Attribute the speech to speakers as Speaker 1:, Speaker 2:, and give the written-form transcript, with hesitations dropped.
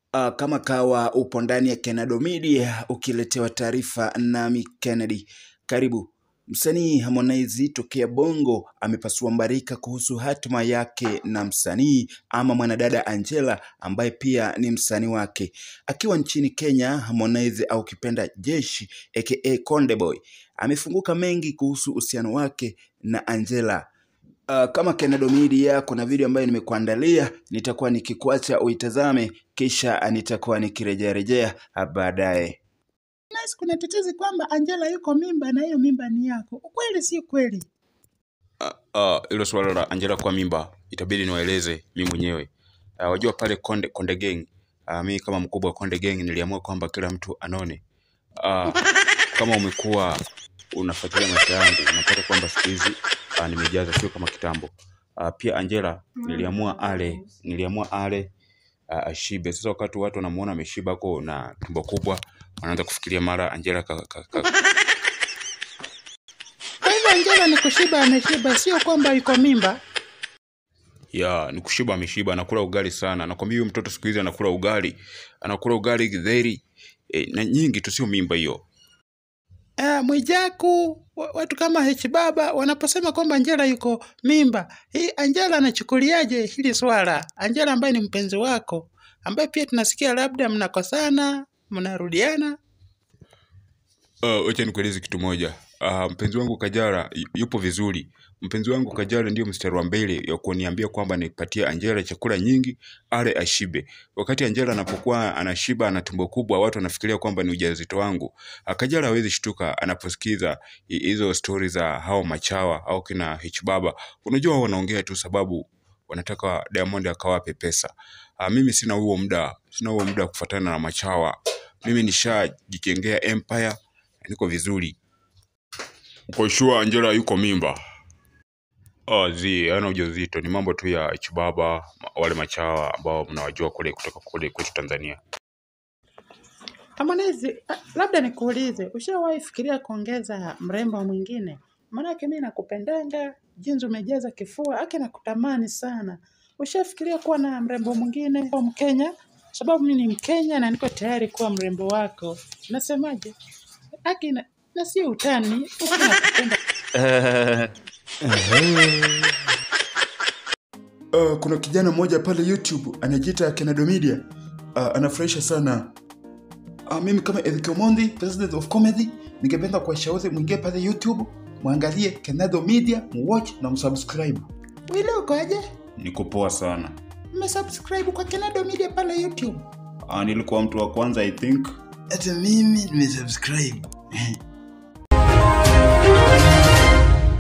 Speaker 1: Kama kawa upo ndani ya Kenado Media ukiletewa taarifa nami Kennedy. Karibu. Msanii Harmonize tokea Bongo amepasua mbarika kuhusu hatima yake na msanii ama mwanadada Angela ambaye pia ni msanii wake. Akiwa nchini Kenya, Harmonize au kipenda Jeshi aka Konde Boy amefunguka mengi kuhusu uhusiano wake na Angela. Kama Kenado Media kuna video ambayo nimekuandalia, nitakuwa nikikuacha uitazame kisha nitakuwa nikirejea baadaye.
Speaker 2: Kuna tetezi kwamba Angela yuko mimba na hiyo mimba ni yako. Ukweli si kweli?
Speaker 3: Hilo swala la Angela kwa mimba itabidi niwaeleze mimi mwenyewe. Wajua pale Konde Gang, mimi kama mkubwa wa Konde Gang niliamua kwamba kila mtu anone. Kama umekuwa unafuatilia maisha yangu unapata kwamba siku hizi nimejaza, sio kama kitambo. Pia Angela niliamua ale ashibe. Sasa wakati watu wanamuona ameshiba kwa na tumbo kubwa, wanaanza kufikiria mara Angela
Speaker 2: Kwa hivyo Angela ni kushiba ameshiba, sio kwamba yuko mimba?
Speaker 3: Ni kushiba ameshiba, anakula ugali sana. Nakwambia huyu mtoto siku hizi anakula ugali githeri na nyingi tu, sio mimba hiyo.
Speaker 2: Mwijaku, watu kama baba wanaposema kwamba Angela yuko mimba, hii Angela anachukuliaje hili swala? Angela ambaye ni mpenzi wako, ambaye pia tunasikia labda mnakosana, mnarudiana.
Speaker 3: Acha nikueleze kitu moja. Mpenzi wangu Kajala yupo vizuri. Mpenzi wangu Kajala ndio mstari wa mbele ya kuniambia kwamba nipatie Angela chakula nyingi ale ashibe. Wakati Angela anapokuwa anashiba ana tumbo kubwa, watu wanafikiria kwamba ni ujauzito wangu. Kajala hawezi shtuka anaposikiza hizo stories za hao machawa au kina baba. Unajua wanaongea tu sababu wanataka Diamond akawape pesa. Mimi sina huo muda kufuatana na machawa. Mimi nishajijengea empire, niko vizuri. Kwa sure Angela yuko mimba? Ana ujauzito, ni mambo tu ya baba, wale machawa ambao mnawajua kutoka kule kwetu Tanzania.
Speaker 2: Harmonize, labda nikuulize, ushawahi fikiria kuongeza mrembo mwingine? Maana mimi nakupendanga, jinsi umejaza kifua, nakutamani sana. Ushafikiria kuwa na mrembo mwingine kwa Mkenya? Sababu mimi ni Mkenya na niko tayari kuwa mrembo wako. Nasemaje? Na si utani, nakupenda.
Speaker 1: Kuna kijana mmoja pale YouTube anajiita Kenado Media. Anafurahisha sana. Mimi kama Mondi, president of comedy, ningependa kuwashauri mwingie pale YouTube, muangalie Kenado Media, muwatch na msubscribe.
Speaker 2: Wewe ukoje?
Speaker 3: Niko poa sana.
Speaker 2: Mmesubscribe kwa Kenado Media pale YouTube?
Speaker 3: Nilikuwa mtu wa kwanza I think.
Speaker 1: Hata mimi nimesubscribe.